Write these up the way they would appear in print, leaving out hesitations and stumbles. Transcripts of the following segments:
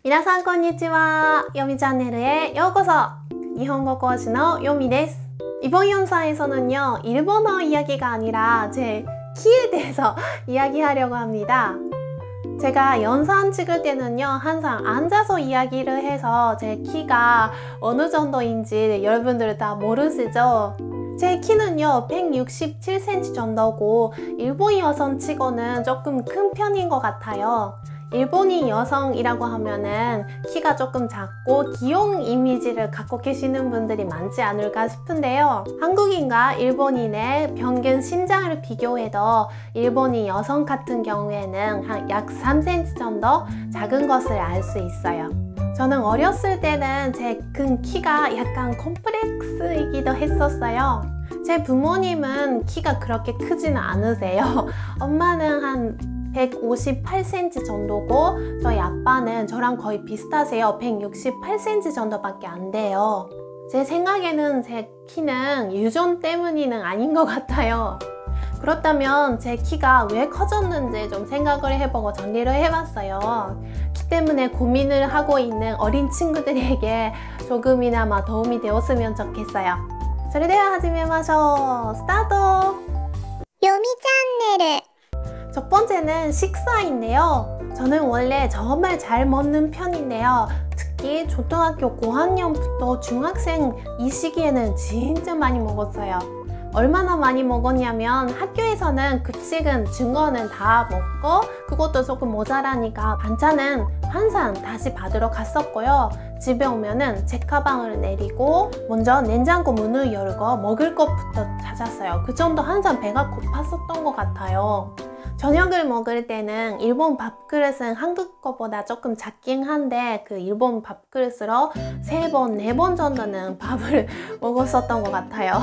皆さんこんにちは. 요미 채널에 요코소. 일본어講師の요미です. 이번 영상에서는요, 일본어 이야기가 아니라 제 키에 대해서 이야기하려고 합니다. 제가 영상 찍을 때는요, 항상 앉아서 이야기를 해서 제 키가 어느 정도인지 여러분들 다 모르시죠? 제 키는요 167cm 정도고 일본 여성 치고는 조금 큰 편인 것 같아요. 일본인 여성이라고 하면은 키가 조금 작고 귀여운 이미지를 갖고 계시는 분들이 많지 않을까 싶은데요. 한국인과 일본인의 평균 신장을 비교해도 일본인 여성 같은 경우에는 한 약 3cm 정도 작은 것을 알 수 있어요. 저는 어렸을 때는 제 큰 키가 약간 콤플렉스이기도 했었어요. 제 부모님은 키가 그렇게 크지는 않으세요. 엄마는 한 158cm 정도고 저희 아빠는 저랑 거의 비슷하세요. 168cm 정도밖에 안 돼요. 제 생각에는 제 키는 유전 때문이는 아닌 것 같아요. 그렇다면 제 키가 왜 커졌는지 좀 생각을 해보고 정리를 해봤어요. 키 때문에 고민을 하고 있는 어린 친구들에게 조금이나마 도움이 되었으면 좋겠어요. それでは始めましょう. 스타트! 요미 채널. 첫 번째는 식사인데요. 저는 원래 정말 잘 먹는 편인데요. 특히 초등학교 고학년부터 중학생 이 시기에는 진짜 많이 먹었어요. 얼마나 많이 먹었냐면 학교에서는 급식은 증거는 다 먹고 그것도 조금 모자라니까 반찬은 항상 다시 받으러 갔었고요. 집에 오면은 제 가방을 내리고 먼저 냉장고 문을 열고 먹을 것부터 찾았어요. 그 정도 항상 배가 고팠었던 것 같아요. 저녁을 먹을 때는 일본 밥그릇은 한국 거보다 조금 작긴 한데 그 일본 밥그릇으로 3번, 4번 정도는 밥을 먹었었던 것 같아요.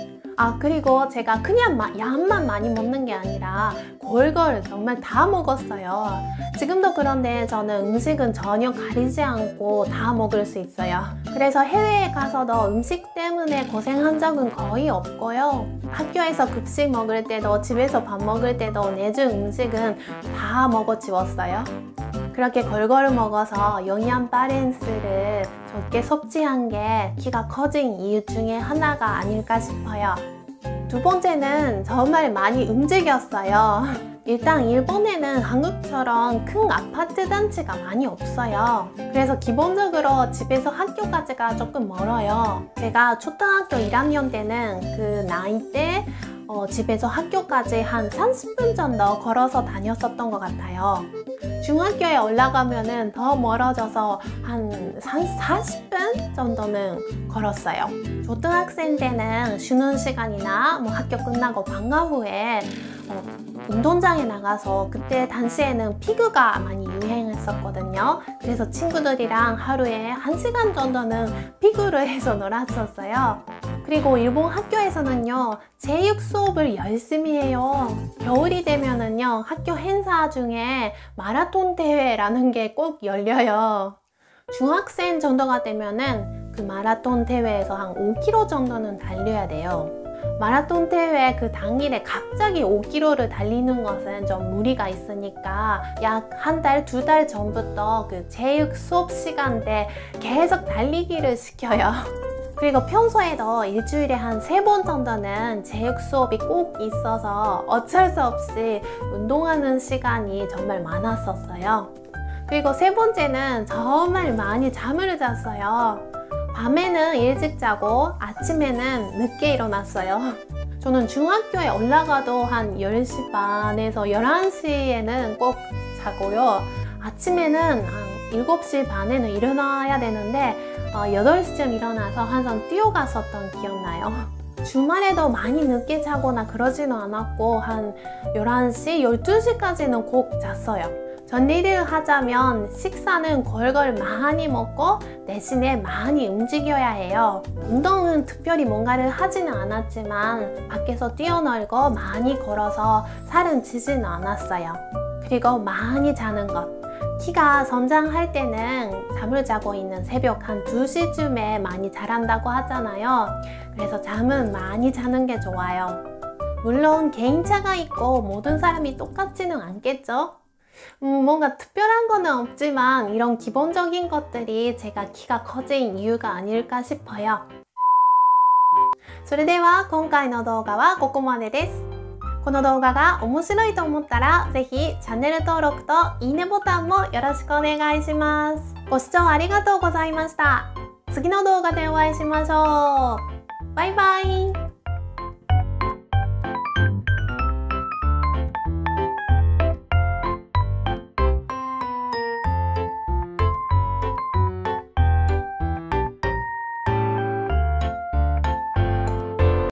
그리고 제가 그냥 양만 많이 먹는 게 아니라 골고루 정말 다 먹었어요. 지금도 그런데 저는 음식은 전혀 가리지 않고 다 먹을 수 있어요. 그래서 해외에 가서도 음식 때문에 고생한 적은 거의 없고요. 학교에서 급식 먹을 때도 집에서 밥 먹을 때도 내준 음식은 다 먹어치웠어요. 그렇게 골고루 먹어서 영양 밸런스를 좋게 섭취한 게 키가 커진 이유 중에 하나가 아닐까 싶어요. 두 번째는 정말 많이 움직였어요. 일단 일본에는 한국처럼 큰 아파트 단지가 많이 없어요. 그래서 기본적으로 집에서 학교까지가 조금 멀어요. 제가 초등학교 1학년 때는 그 나이 때 집에서 학교까지 한 30분 정도 걸어서 다녔었던 것 같아요. 중학교에 올라가면은 더 멀어져서 한 40분 정도는 걸었어요. 초등학생 때는 쉬는 시간이나 학교 끝나고 방과 후에 운동장에 나가서 그때 당시에는 피구가 많이 유행했었거든요. 그래서 친구들이랑 하루에 1시간 정도는 피구를 해서 놀았었어요. 그리고 일본 학교에서는요, 체육 수업을 열심히 해요. 겨울이 되면은요, 학교 행사 중에 마라톤 대회라는 게 꼭 열려요. 중학생 정도가 되면은 그 마라톤 대회에서 한 5km 정도는 달려야 돼요. 마라톤 대회 그 당일에 갑자기 5km를 달리는 것은 좀 무리가 있으니까 약 한 달, 2달 전부터 그 체육 수업 시간 때 계속 달리기를 시켜요. 그리고 평소에도 일주일에 한 3번 정도는 체육 수업이 꼭 있어서 어쩔 수 없이 운동하는 시간이 정말 많았었어요. 그리고 세 번째는 정말 많이 잠을 잤어요. 밤에는 일찍 자고 아침에는 늦게 일어났어요. 저는 중학교에 올라가도 한 10시 반에서 11시에는 꼭 자고요. 아침에는 한 7시 반에는 일어나야 되는데 8시쯤 일어나서 항상 뛰어갔었던 기억나요. 주말에도 많이 늦게 자거나 그러지는 않았고 한 11시, 12시까지는 꼭 잤어요. 정리를 하자면 식사는 골고루 많이 먹고 대신에 많이 움직여야 해요. 운동은 특별히 뭔가를 하지는 않았지만 밖에서 뛰어놀고 많이 걸어서 살은 찌지는 않았어요. 그리고 많이 자는 것. 키가 성장할 때는 잠을 자고 있는 새벽 한 2시쯤에 많이 자란다고 하잖아요. 그래서 잠은 많이 자는 게 좋아요. 물론 개인차가 있고 모든 사람이 똑같지는 않겠죠? 뭔가 특별한 거는 없지만 이런 기본적인 것들이 제가 키가 커진 이유가 아닐까 싶어요. それでは今回の動画はここまでです。この動画が面白いと思ったらぜひチャンネル登録といいねボタンもよろしくお願いします。ご視聴ありがとうございました。次の動画でお会いしましょう。バイバイ。